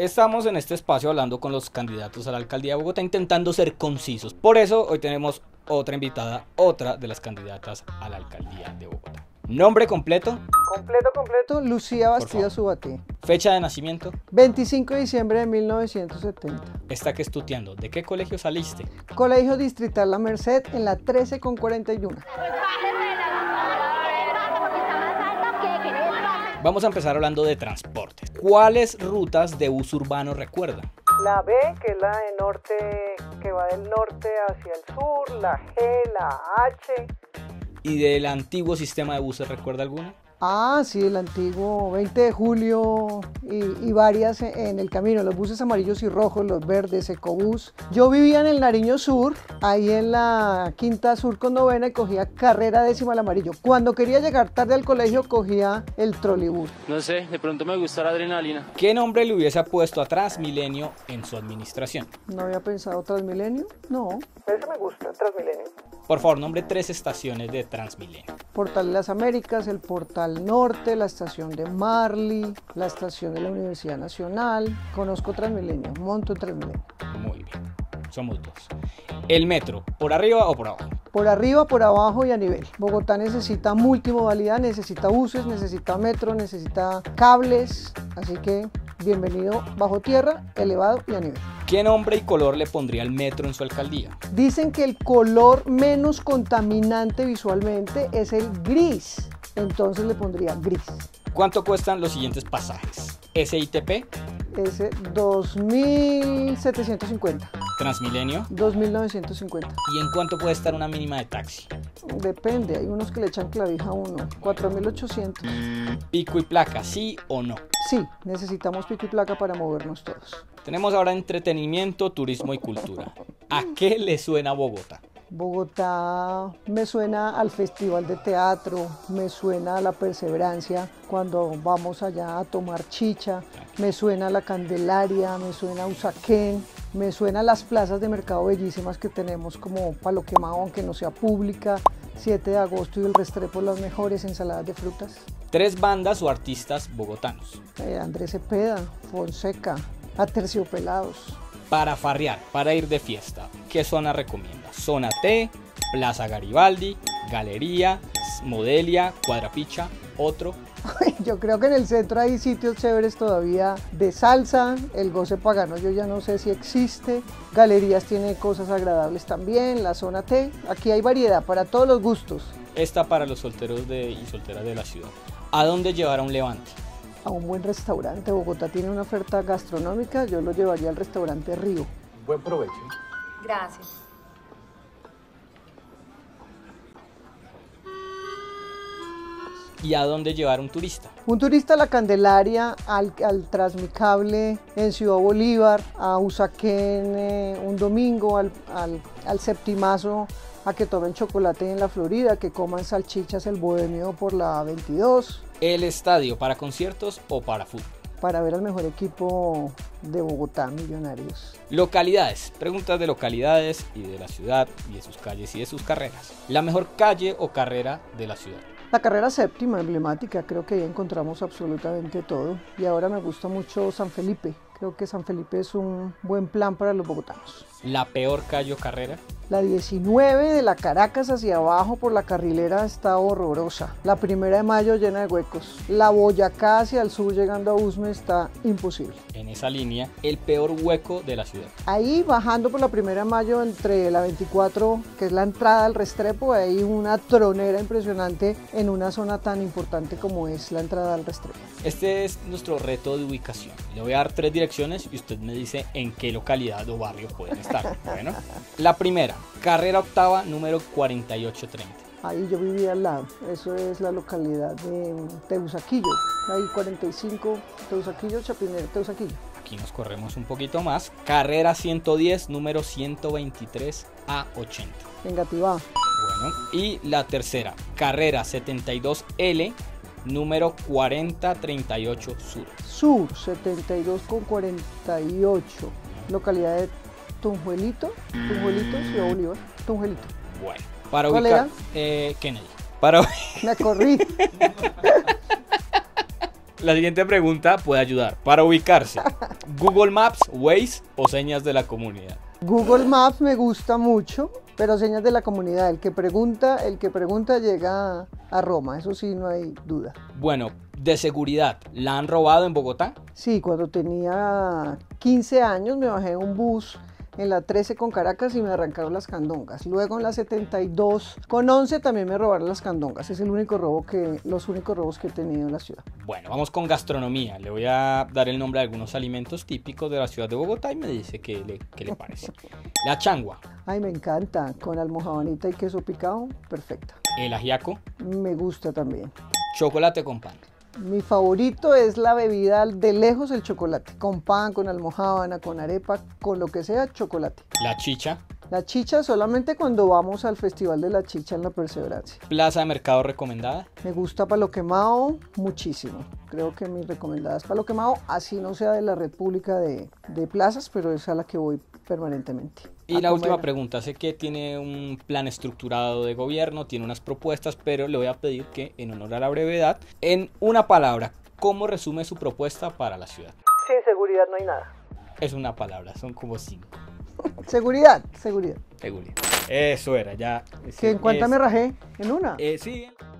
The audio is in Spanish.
Estamos en este espacio hablando con los candidatos a la alcaldía de Bogotá, intentando ser concisos. Por eso hoy tenemos otra invitada, otra de las candidatas a la alcaldía de Bogotá. Nombre completo. Completo, Lucía Bastidas Ubaté. Fecha de nacimiento. 25 de diciembre de 1970. Está que estudiando. ¿De qué colegio saliste? Colegio Distrital La Merced en la 13/41. Vamos a empezar hablando de transporte. ¿Cuáles rutas de bus urbano recuerdan? La B, que es la de norte, que va del norte hacia el sur, la G, la H. ¿Y del antiguo sistema de buses recuerda alguno? Ah, sí, el antiguo 20 de julio y varias en el camino, los buses amarillos y rojos, los verdes, Ecobús. Yo vivía en el Nariño Sur, ahí en la Quinta Sur con Novena y cogía carrera décima al amarillo. Cuando quería llegar tarde al colegio cogía el trolebús. No sé, de pronto me gusta la adrenalina. ¿Qué nombre le hubiese puesto a Transmilenio en su administración? ¿No había pensado Transmilenio? No. Ese me gusta, Transmilenio. Por favor, nombre 3 estaciones de Transmilenio. Portal de las Américas, el Portal Norte, la estación de Marley, la estación de la Universidad Nacional. Conozco Transmilenio, monto Transmilenio. Muy bien, somos dos. ¿El metro, por arriba o por abajo? Por arriba, por abajo y a nivel. Bogotá necesita multimodalidad, necesita buses, necesita metro, necesita cables. Así que bienvenido bajo tierra, elevado y a nivel. ¿Qué nombre y color le pondría al metro en su alcaldía? Dicen que el color menos contaminante visualmente es el gris. Entonces le pondría gris. ¿Cuánto cuestan los siguientes pasajes? SITP. Ese 2.750. Transmilenio. 2.950. ¿Y en cuánto puede estar una mínima de taxi? Depende, hay unos que le echan clavija a uno. 4.800. ¿Pico y placa, sí o no? Sí, necesitamos pico y placa para movernos todos. Tenemos ahora entretenimiento, turismo y cultura. ¿A qué le suena Bogotá? Bogotá me suena al festival de teatro, me suena a la perseverancia cuando vamos allá a tomar chicha, me suena a la Candelaria, me suena a Usaquén, me suena a las plazas de mercado bellísimas que tenemos como Palo Quemado, aunque no sea pública, 7 de agosto y el Restrepo, las mejores ensaladas de frutas. 3 bandas o artistas bogotanos. Andrés Cepeda, Fonseca, Aterciopelados. Para farrear, para ir de fiesta, ¿qué zona recomienda? Zona T, Plaza Garibaldi, Galería, Modelia, Cuadrapicha, otro. Yo creo que en el centro hay sitios chéveres todavía de salsa, el Goce Pagano yo ya no sé si existe, Galerías tiene cosas agradables también, la zona T, aquí hay variedad para todos los gustos. Esta para los solteros y solteras de la ciudad. ¿A dónde llevar a un levante? A un buen restaurante. Bogotá tiene una oferta gastronómica, yo lo llevaría al restaurante Río. Buen provecho. Gracias. ¿Y a dónde llevar un turista? Un turista a la Candelaria, al Transmicable, en Ciudad Bolívar, a Usaquén un domingo, al Septimazo, a que tomen chocolate en la Florida, que coman salchichas el Bohemio por la 22. ¿El estadio para conciertos o para fútbol? Para ver al mejor equipo de Bogotá, Millonarios. Localidades, preguntas de localidades y de la ciudad y de sus calles y de sus carreras. La mejor calle o carrera de la ciudad. La carrera séptima, emblemática, creo que ahí encontramos absolutamente todo. Y ahora me gusta mucho San Felipe. Creo que San Felipe es un buen plan para los bogotanos. ¿La peor calle o carrera? La 19 de la Caracas hacia abajo por la Carrilera está horrorosa. La 1 de Mayo llena de huecos. La Boyacá hacia el sur llegando a Usme está imposible. En esa línea, el peor hueco de la ciudad. Ahí bajando por la 1 de Mayo entre la 24, que es la entrada al Restrepo, hay una tronera impresionante en una zona tan importante como es la entrada al Restrepo. Este es nuestro reto de ubicación. Le voy a dar 3 direcciones y usted me dice en qué localidad o barrio pueden estar. Bueno, la primera, carrera octava, número 4830. Ahí yo vivía al lado, eso es la localidad de Teusaquillo, ahí 45, Teusaquillo, Chapinero, Teusaquillo. Aquí nos corremos un poquito más, carrera 110, número 123 a 80. Engativá. Bueno, y la tercera, carrera 72L, número 4038 Sur. Sur, 72 con 48, localidad de Tunjuelito, Ciudad Bolívar, Tunjuelito. Bueno, para ¿Cuál ubicar era? Kennedy. Me corrí. La siguiente pregunta puede ayudar. Para ubicarse, Google Maps, Waze o señas de la comunidad. Google Maps me gusta mucho, pero señas de la comunidad. El que pregunta llega a Roma, eso sí, no hay duda. Bueno, de seguridad, ¿la han robado en Bogotá? Sí, cuando tenía 15 años me bajé de un bus en la 13 con Caracas y me arrancaron las candongas. Luego en la 72 con 11 también me robaron las candongas. Es los únicos robos que he tenido en la ciudad. Bueno, vamos con gastronomía. Le voy a dar el nombre de algunos alimentos típicos de la ciudad de Bogotá y me dice qué le parece. La changua, Ay, me encanta, con almojábanita y queso picado, perfecta. el ajiaco, Me gusta también. chocolate con pan. Mi favorito es la bebida de lejos, el chocolate. Con pan, con almojábana, con arepa, con lo que sea, chocolate. La chicha, La chicha solamente cuando vamos al Festival de la Chicha en la Perseverancia. plaza de mercado recomendada. Me gusta Palo Quemado muchísimo. Creo que mi recomendada es Palo Quemado, así no sea de la red pública de plazas, pero es a la que voy permanentemente. Y a la última comer. pregunta, sé que tiene un plan estructurado de gobierno, tiene unas propuestas, pero le voy a pedir que, en honor a la brevedad, en una palabra, ¿cómo resume su propuesta para la ciudad? Sin seguridad no hay nada. Es una palabra, son como 5. Seguridad. Seguridad. Eso era, ya. ¿Que en cuánta me rajé? En una. Sí.